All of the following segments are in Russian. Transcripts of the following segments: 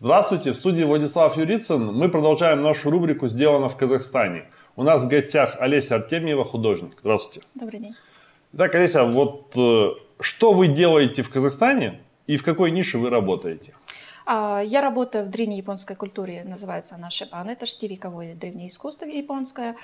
Здравствуйте, в студии Владислав Юрицын. Мы продолжаем нашу рубрику «Сделано в Казахстане». У нас в гостях Олеся Артемьева, художник. Здравствуйте. Добрый день. Итак, Олеся, вот что вы делаете в Казахстане и в какой нише вы работаете? Я работаю в древнеяпонской культуре, называется она шибан. Это штивиковое древнее искусство японское.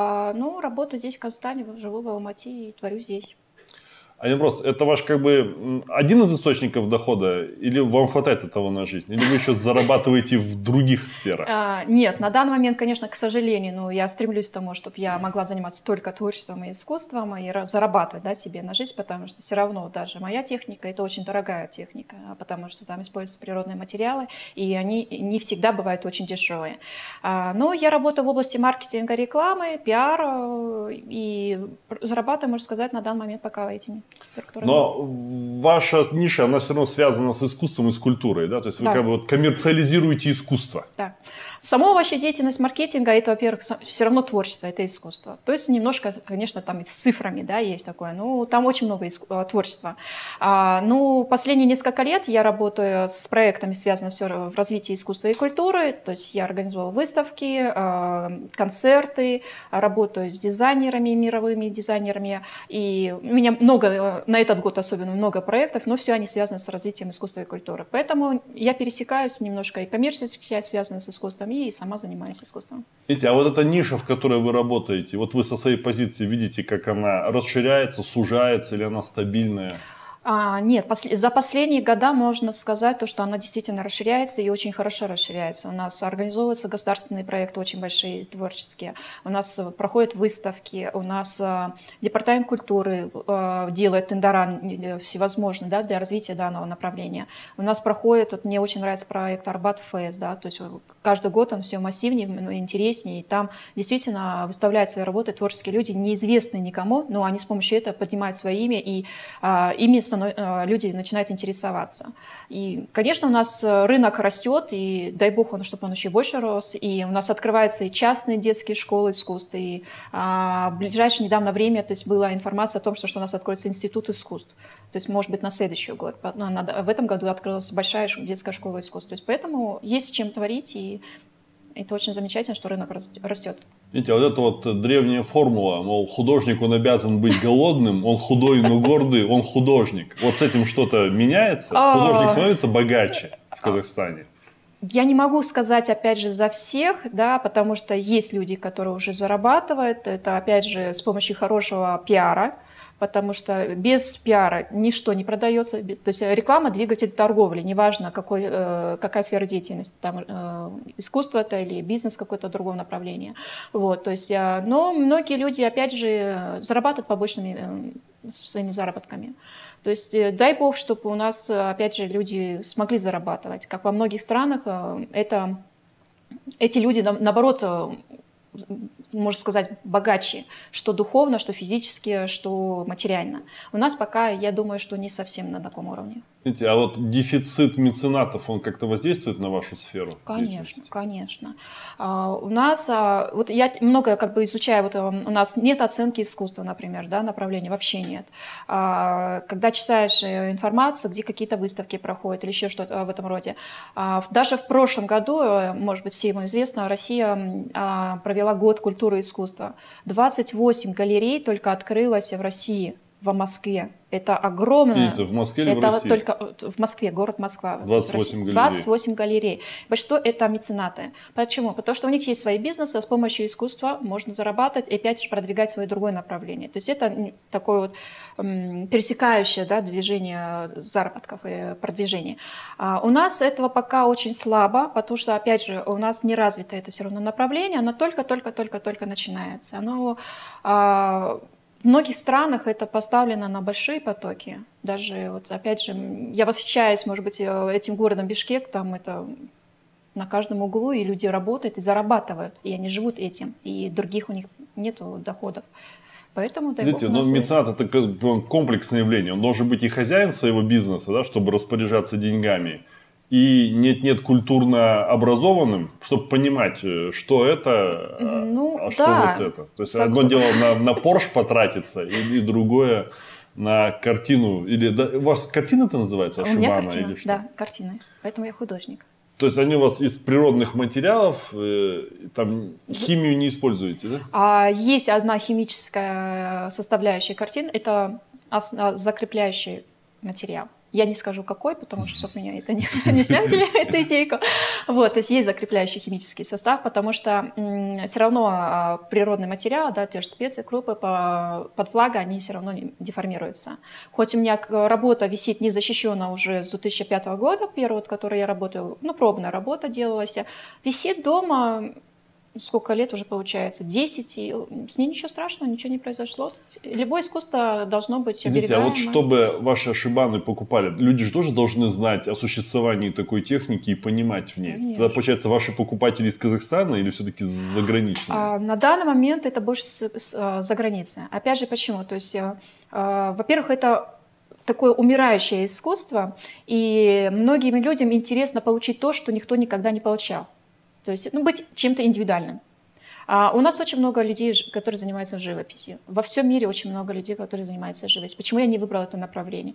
Работаю здесь в Казахстане, живу в Алмате и творю здесь. А не вопрос, это ваш как бы один из источников дохода, или вам хватает этого на жизнь? Или вы еще зарабатываете в других сферах? Нет, на данный момент, конечно, к сожалению, я стремлюсь к тому, чтобы я могла заниматься только творчеством и искусством и зарабатывать себе на жизнь, потому что все равно даже моя техника – это очень дорогая техника, потому что там используются природные материалы, и они не всегда бывают очень дешевые. Но я работаю в области маркетинга, рекламы, пиара, и зарабатываю, можно сказать, на данный момент пока этими. Но ваша ниша, она все равно связана с искусством и с культурой, да? То есть вы как бы вот коммерциализируете искусство. Да. Сама вообще деятельность маркетинга, это, во-первых, все равно творчество, это искусство. То есть немножко, конечно, там с цифрами, да, есть такое, но там очень много творчества. Последние несколько лет я работаю с проектами, связанными все в развитии искусства и культуры, то есть я организовала выставки, концерты, работаю с дизайнерами, мировыми дизайнерами, и у меня много, на этот год особенно много проектов, но все они связаны с развитием искусства и культуры. Поэтому я пересекаюсь немножко и коммерчески связана с искусством, и сама занимаюсь искусством. Видите, а вот эта ниша, в которой вы работаете, вот вы со своей позиции видите, как она расширяется, сужается, или она стабильная? Нет, за последние года можно сказать, что она действительно расширяется и очень хорошо расширяется. У нас организовываются государственные проекты очень большие, творческие. У нас проходят выставки, у нас департамент культуры делает тендера всевозможные, да, для развития данного направления. У нас проходит, мне очень нравится проект Арбат Фест, да, то есть каждый год он все массивнее, интереснее, и там действительно выставляют свои работы творческие люди, неизвестные никому, но они с помощью этого поднимают свое имя, и ими люди начинают интересоваться. И, конечно, у нас рынок растет, и дай бог, чтобы он еще больше рос. И у нас открываются и частные детские школы искусств. И в ближайшее недавно время была информация о том, что у нас откроется институт искусств. То есть, может быть, на следующий год. В этом году открылась большая детская школа искусств. То есть, поэтому есть с чем творить, и это очень замечательно, что рынок растет. Видите, вот эта вот древняя формула, мол, художник, он обязан быть голодным, он худой, но гордый, он художник. Вот с этим что-то меняется? Художник становится богаче в Казахстане? Я не могу сказать, опять же, за всех, да, потому что есть люди, которые уже зарабатывают. Это, опять же, с помощью хорошего пиара. Потому что без пиара ничто не продается. То есть реклама – двигатель торговли, неважно, какая сфера деятельности, там, искусство это или бизнес какое-то другое направление. Вот, то есть, но многие люди, опять же, зарабатывают побочными своими заработками. То есть дай бог, чтобы у нас, опять же, люди смогли зарабатывать. Как во многих странах, эти люди, наоборот, можно сказать, богаче, что духовно, что физически, что материально. У нас пока, я думаю, что не совсем на таком уровне. Видите, а вот дефицит меценатов, он как-то воздействует на вашу сферу? Конечно, конечно. У нас, вот я много изучаю, у нас нет оценки искусства, например, да, направления, вообще нет. Когда читаешь информацию, где какие-то выставки проходят или еще что-то в этом роде. Даже в прошлом году, может быть, всем известно, Россия провела год культуры и искусства. 28 галерей только открылось в России, в Москве. Это огромное. Это в Москве или в это России? Только в Москве, город Москва. 28 галерей. 28 галерей. Большинство это меценаты. Почему? Потому что у них есть свои бизнесы, а с помощью искусства можно зарабатывать и опять же продвигать свое другое направление. То есть это такое вот пересекающее, да, движение заработков и продвижения. У нас этого пока очень слабо, потому что, опять же, у нас не развито это все равно направление, оно только начинается. Оно в многих странах это поставлено на большие потоки. Даже, вот, опять же, я восхищаюсь, может быть, этим городом Бишкек, там это на каждом углу, и люди работают и зарабатывают, и они живут этим, и других у них нет доходов. Поэтому, видите, но меценат – это комплексное явление. Он должен быть и хозяин своего бизнеса, да, чтобы распоряжаться деньгами, и нет культурно образованным, чтобы понимать, что это, что вот это. То есть одно дело на Порш потратиться, и другое на картину. Или, да, у вас картина это называется? У меня картина, или что? Да, картины. Поэтому я художник. То есть они у вас из природных материалов, там химию не используете, да? Есть одна химическая составляющая картин, это закрепляющий материал. Я не скажу какой, потому что, чтобы меня это не сняли, эту идейку. Вот, то есть закрепляющий химический состав, потому что все равно природный материал, да, те же специи, крупы под влагой, они все равно деформируются. Хоть у меня работа висит незащищенно уже с 2005 года, первый, который я работаю, ну, пробная работа делалась, висит дома. Сколько лет уже получается? 10, и с ней ничего страшного, ничего не произошло. Любое искусство должно быть оберегаемо. А вот чтобы ваши ашибаны покупали, люди же тоже должны знать о существовании такой техники и понимать в ней. Конечно. Тогда, получается, ваши покупатели из Казахстана или все-таки заграничные? На данный момент это больше за границей. Опять же, почему? То есть, во-первых, это такое умирающее искусство, и многим людям интересно получить то, что никто никогда не получал. То есть, ну, быть чем-то индивидуальным. У нас очень много людей, которые занимаются живописью. Во всем мире очень много людей, которые занимаются живописью. Почему я не выбрала это направление?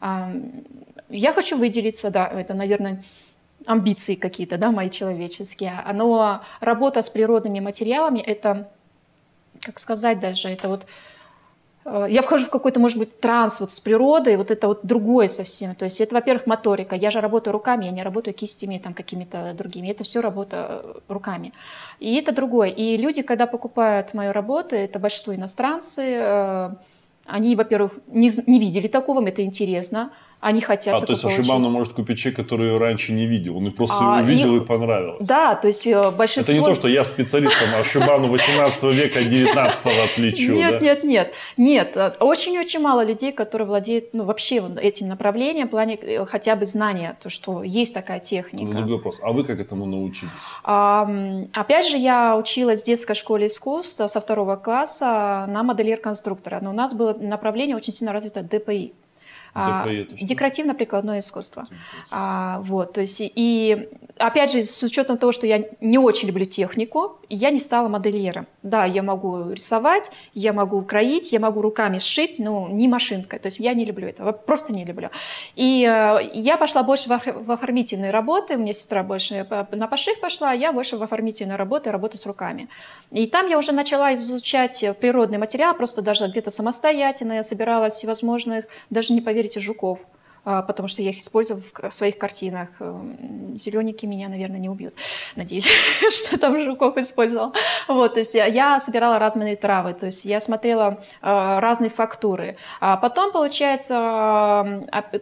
Я хочу выделиться, да, это, наверное, амбиции какие-то, да, мои человеческие. Но работа с природными материалами, это, как сказать даже, это вот... Я вхожу в какой-то, может быть, транс вот с природой, вот это вот другое совсем. То есть это, во-первых, моторика. Я же работаю руками, я не работаю кистями там какими-то другими. Это все работа руками. И это другое. И люди, когда покупают мои работы, это большинство иностранцы, они, во-первых, не видели такого, им это интересно. Они хотят то есть ашибану может купить человек, который ее раньше не видел. Он просто увидел и понравилось. Да, то есть большинство... Это не то, что я специалистом ашибану 18 века от 19 отличу. Нет. Очень-очень мало людей, которые владеют вообще этим направлением, в плане хотя бы знания, то, что есть такая техника. Другой вопрос. А вы как этому научились? Опять же, я училась в детской школе искусств со 2 класса на модельер-конструктора. Но у нас было направление очень сильно развито ДПИ. Декоративно-прикладное искусство. Вот, то есть, и опять же, с учетом того, что я не очень люблю технику, я не стала модельером. Да, я могу рисовать, я могу кроить, я могу руками сшить, но не машинкой. То есть я не люблю этого, просто не люблю. И я пошла больше в оформительные работы, у меня сестра больше на пошив пошла, а я больше в оформительные работы, работать с руками. И там я уже начала изучать природный материал, просто даже где-то самостоятельно, я собирала всевозможных, даже не поверите, жуков, потому что я их использую в своих картинах. Зелененькие меня, наверное, не убьют. Надеюсь, что там жуков использовала. Вот, то есть я собирала разные травы, то есть я смотрела разные фактуры. А потом, получается, в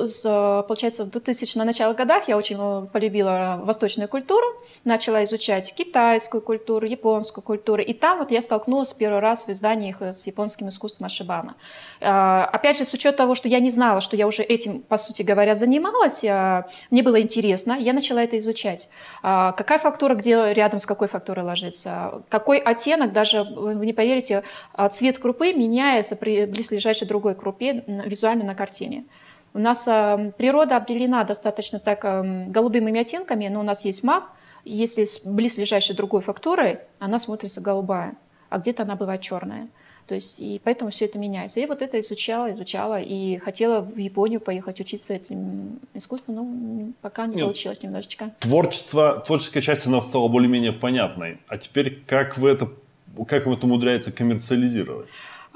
2000-х начале годах я очень полюбила восточную культуру, начала изучать китайскую культуру, японскую культуру, и там вот я столкнулась первый раз в изданиях с японским искусством ашибана. Опять же, с учетом того, что я не знала, что я уже этим, по сути говоря, занималась, мне было интересно, я начала это изучать. Какая фактура, где рядом с какой фактурой ложится, какой оттенок, даже, вы не поверите, цвет крупы меняется при близлежащей другой крупе визуально на картине. У нас природа обделена достаточно так голубыми оттенками, но у нас есть маг, если с близлежащей другой фактурой, она смотрится голубая, а где-то она бывает черная. То есть, и поэтому все это меняется. И вот это изучала, и хотела в Японию поехать учиться этим искусству, но пока не получилось немножечко. Творческая часть, она стала более-менее понятной. А теперь как вы это умудряется коммерциализировать?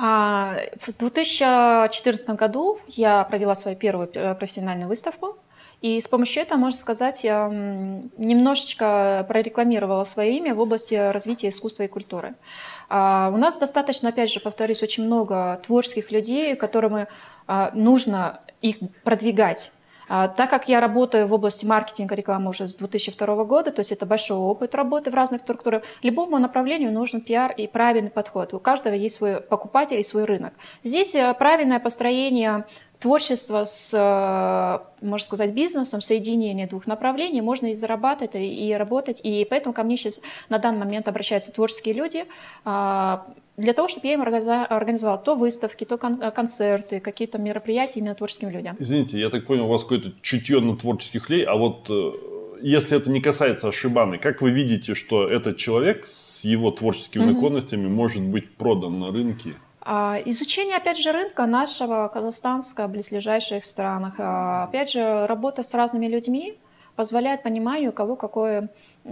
В 2014 году я провела свою первую профессиональную выставку. И с помощью этого, можно сказать, я немножечко прорекламировала свое имя в области развития искусства и культуры. У нас достаточно, опять же, повторюсь, очень много творческих людей, которым нужно их продвигать. Так как я работаю в области маркетинга, рекламы уже с 2002 года, то есть это большой опыт работы в разных структурах, любому направлению нужен пиар и правильный подход. У каждого есть свой покупатель и свой рынок. Здесь правильное построение творчества с, можно сказать, бизнесом, соединение двух направлений, можно и зарабатывать, и работать. И поэтому ко мне сейчас на данный момент обращаются творческие люди для того, чтобы я им организовала то выставки, то концерты, какие-то мероприятия именно творческим людям. Извините, я так понял, у вас какое-то чутье на творческих людей, а вот если это не касается ашибаны, как вы видите, что этот человек с его творческими наклонностями может быть продан на рынке? Изучение, опять же, рынка нашего, казахстанского, близлежащих странах. Опять же, работа с разными людьми, позволяет пониманию, у кого какое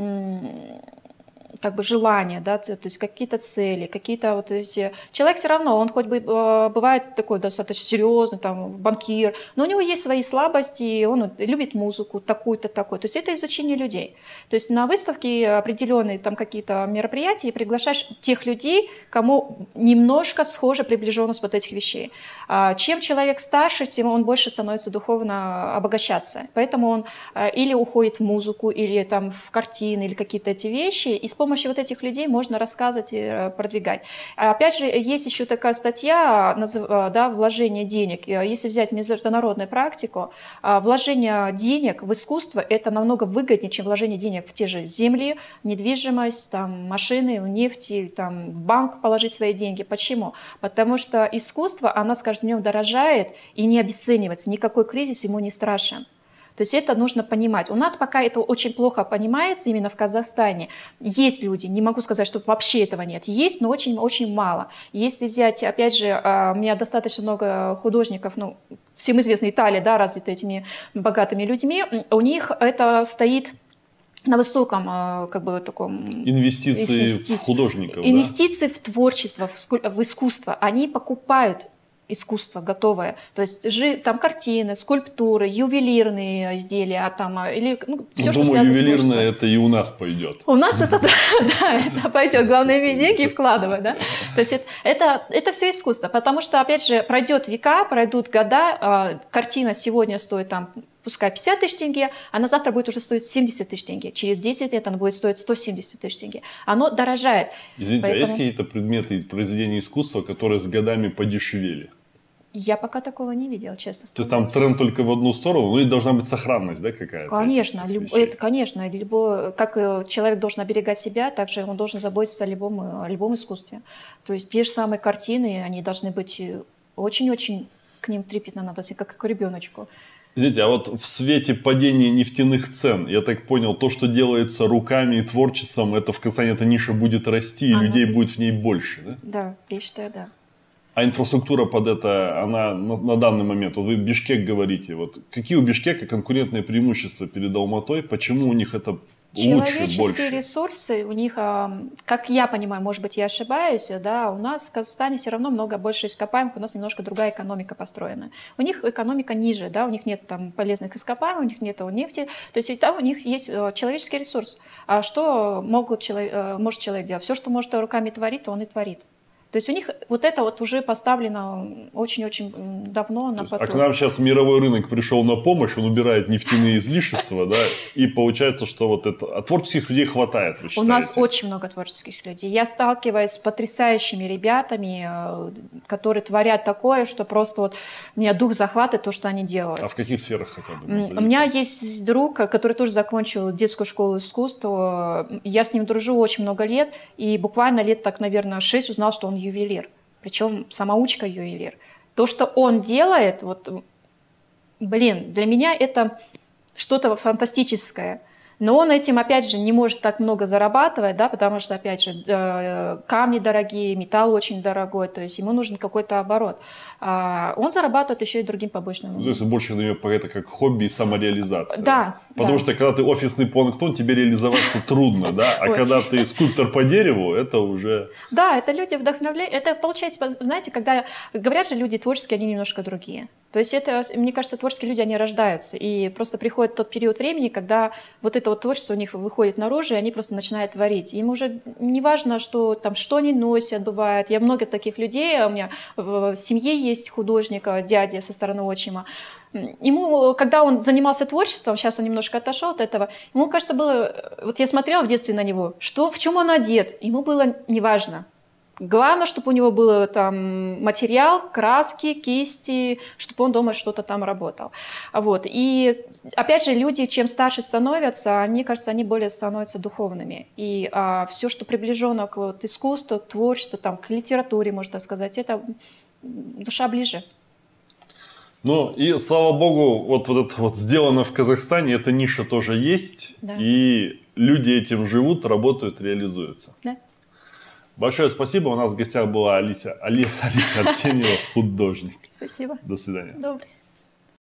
как бы желание, да, то есть какие-то цели, какие-то вот эти... Человек все равно, он хоть бы бывает такой достаточно серьезный, там, банкир, но у него есть свои слабости, он любит музыку такую-то, такую. То есть это изучение людей. То есть на выставке определенные там какие-то мероприятия приглашаешь тех людей, кому немножко схожа приближенность вот этих вещей. Чем человек старше, тем он больше становится духовно обогащаться. Поэтому он или уходит в музыку, или там в картины, или какие-то эти вещи, и с помощью вот этих людей можно рассказывать и продвигать. Опять же, есть еще такая статья, да, вложение денег. Если взять международную практику, вложение денег в искусство – это намного выгоднее, чем вложение денег в те же земли, недвижимость, там, машины, нефть, или, там, в банк положить свои деньги. Почему? Потому что искусство, оно с каждым днем дорожает и не обесценивается. Никакой кризис ему не страшен. То есть это нужно понимать. У нас пока это очень плохо понимается именно в Казахстане. Есть люди, не могу сказать, что вообще этого нет. Есть, но очень-очень мало. Если взять, опять же, у меня достаточно много художников, ну, всем известно, Италия, да, развита этими богатыми людьми, у них это стоит на высоком, как бы, таком... Инвестиции в художников, инвестиции, да? В творчество, в искусство. Они покупают искусство готовое, то есть там картины, скульптуры, ювелирные изделия, там, или все, что связано с творчеством. Ювелирное это и у нас пойдет. У нас это, да, это пойдет. Главное, иметь деньги и вкладывать, да. То есть это все искусство, потому что, опять же, пройдет века, пройдут года, картина сегодня стоит там, пускай 50 тысяч тенге, а на завтра будет уже стоить 70 тысяч тенге. Через 10 лет она будет стоить 170 тысяч тенге. Оно дорожает. Извините, поэтому... а есть какие-то предметы произведения искусства, которые с годами подешевели? Я пока такого не видела, честно сказать. То есть там тренд только в одну сторону, ну и должна быть сохранность, да, какая-то? Конечно, это, конечно. Как человек должен оберегать себя, так же он должен заботиться о любом искусстве. То есть те же самые картины, они должны быть очень-очень, к ним трепетно надо, как к ребеночку. Извините, а вот в свете падения нефтяных цен, я так понял, то, что делается руками и творчеством, это в Казахстане эта ниша будет расти, и людей будет в ней больше, да? Да, я считаю, да. А инфраструктура под это, она на данный момент, вот вы Бишкек говорите, вот какие у Бишкека конкурентные преимущества перед Алматой, почему у них это лучше, больше? Человеческие ресурсы у них, как я понимаю, может быть, я ошибаюсь, да, у нас в Казахстане все равно много больше ископаемых, у нас немножко другая экономика построена. У них экономика ниже, да, у них нет там полезных ископаемых, у них нет нефти, то есть там у них есть человеческий ресурс. А что может человек делать? Все, что может руками творить, то он и творит. То есть у них вот это вот уже поставлено очень-очень давно на поток. А к нам сейчас мировой рынок пришел на помощь, он убирает нефтяные излишества, да, и получается, что вот это... А творческих людей хватает, вы считаете? У нас очень много творческих людей. Я сталкиваюсь с потрясающими ребятами, которые творят такое, что просто вот меня дух захватывает то, что они делают. А в каких сферах хотя бы? У меня есть друг, который тоже закончил детскую школу искусства. Я с ним дружу очень много лет, и буквально лет так, наверное, 6 узнал, что он ювелир, причем самоучка ювелир. То, что он делает, вот, блин, для меня это что-то фантастическое. Но он этим, опять же, не может так много зарабатывать, да, потому что, опять же, камни дорогие, металл очень дорогой, то есть ему нужен какой-то оборот. Он зарабатывает еще и другим побочным. То есть больше это как хобби и самореализация. Да. Потому что когда ты офисный планктон, тебе реализоваться трудно, да, а когда ты скульптор по дереву, это уже... Да, это люди вдохновляют, это получается, знаете, когда говорят же люди творческие, они немножко другие. То есть это, мне кажется, творческие люди, они рождаются, и просто приходит тот период времени, когда вот это вот творчество у них выходит наружу, и они просто начинают творить. Им уже не важно, что там, что они носят, бывает. Я много таких людей, у меня в семье есть художник, дядя со стороны отчима. Ему, когда он занимался творчеством, сейчас он немножко отошел от этого, ему, кажется, было... Вот я смотрела в детстве на него, в чем он одет, ему было неважно. Главное, чтобы у него был там материал, краски, кисти, чтобы он дома что-то там работал. Вот. И опять же, люди, чем старше становятся, мне кажется, они более становятся духовными. И все, что приближено к вот, искусству, к творчеству, там, к литературе, можно сказать, это душа ближе. Ну и слава богу, вот это вот сделано в Казахстане, эта ниша тоже есть. Да. И люди этим живут, работают, реализуются. Да. Большое спасибо. У нас в гостях была Алися Артемьева, художник. Спасибо. До свидания. Добрый.